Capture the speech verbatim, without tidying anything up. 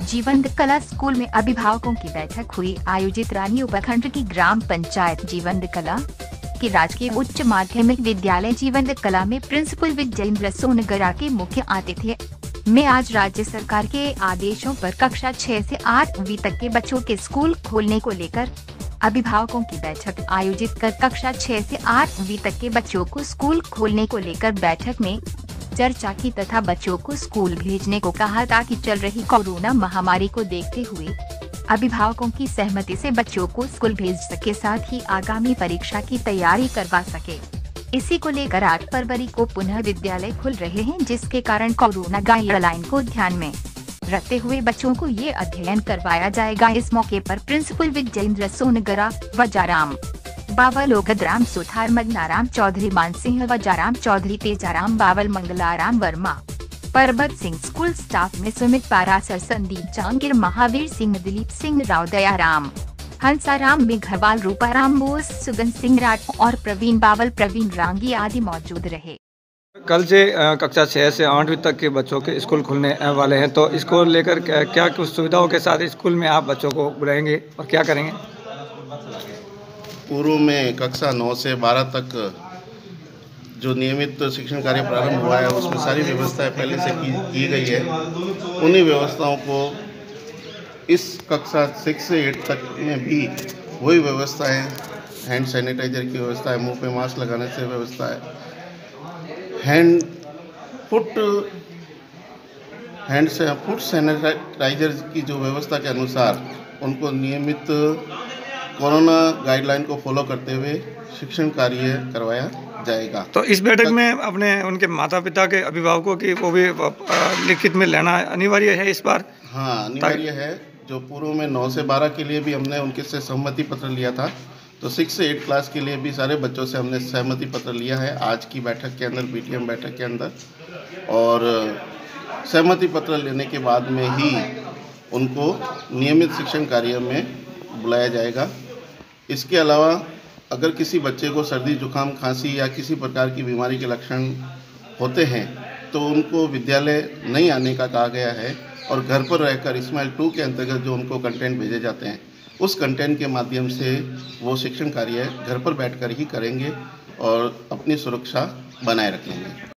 जीवंत कला स्कूल में अभिभावकों की बैठक हुई आयोजित। रानी उपखंड की ग्राम पंचायत जीवंत कला के राजकीय उच्च माध्यमिक विद्यालय जीवंत कला में प्रिंसिपल विजयेंद्र सोनगरा के मुख्य आतिथ्य में आज राज्य सरकार के आदेशों पर कक्षा छह से आठवीं तक के बच्चों के स्कूल खोलने को लेकर अभिभावकों की बैठक आयोजित कर कक्षा छह से आठवीं तक के बच्चों को स्कूल खोलने को लेकर बैठक में चर्चा की तथा बच्चों को स्कूल भेजने को कहा ताकि चल रही कोरोना महामारी को देखते हुए अभिभावकों की सहमति से बच्चों को स्कूल भेज सके, साथ ही आगामी परीक्षा की तैयारी करवा सके। इसी को लेकर आठ फरवरी को पुनः विद्यालय खुल रहे हैं, जिसके कारण कोरोना गाइडलाइन को ध्यान में रखते हुए बच्चों को ये अध्ययन करवाया जाएगा। इस मौके पर principal Vijayendra Songara, Wajaram Bawal, Ogadram Suthar, Maganaram Chaudhary, Mansingh Wajaram Chaudhary, Tejaram Bawal, Mangalaram Verma, Parbat Singh, school staff में सुमित पारासर, संदीप जांगीर, महावीर सिंह, दिलीप सिंह राव, दयाराम, हंसाराम मेघवाल, रूपाराम बोस, सुगन सिंह राठ और प्रवीण बावल, प्रवीण रांगी आदि मौजूद रहे। कल से कक्षा छह से आठवीं तक के बच्चों के स्कूल खुलने वाले हैं, तो इसको लेकर क्या कुछ सुविधाओं के साथ स्कूल में आप बच्चों को बुलाएंगे और क्या करेंगे? पूर्व में कक्षा नौ से बारह तक जो नियमित शिक्षण कार्य प्रारंभ हुआ है उसमें सारी व्यवस्थाएं पहले से की, की गई है। उन्हीं व्यवस्थाओं को इस कक्षा सिक्स से एट तक में भी वही व्यवस्था है। हैंड सैनिटाइजर की व्यवस्था है, मुंह पे मास्क लगाने से व्यवस्था है, हैंड फुट हैंड से फुट सैनिटाइजर की जो व्यवस्था के अनुसार उनको नियमित कोरोना गाइडलाइन को फॉलो करते हुए शिक्षण कार्य करवाया जाएगा। तो इस बैठक में अपने उनके माता पिता के अभिभावकों की वो भी लिखित में लेना अनिवार्य है इस बार? हाँ, अनिवार्य है। जो पूर्व में नौ से बारह के लिए भी हमने उनके से सहमति पत्र लिया था, तो सिक्स से एट क्लास के लिए भी सारे बच्चों से हमने सहमति पत्र लिया है आज की बैठक के अंदर, पीटीएम बैठक के अंदर। और सहमति पत्र लेने के बाद में ही उनको नियमित शिक्षण कार्य में बुलाया जाएगा। इसके अलावा अगर किसी बच्चे को सर्दी जुकाम खांसी या किसी प्रकार की बीमारी के लक्षण होते हैं तो उनको विद्यालय नहीं आने का कहा गया है और घर पर रहकर स्माइल टू के अंतर्गत जो उनको कंटेंट भेजे जाते हैं उस कंटेंट के माध्यम से वो शिक्षण कार्य घर पर बैठकर ही करेंगे और अपनी सुरक्षा बनाए रखेंगे।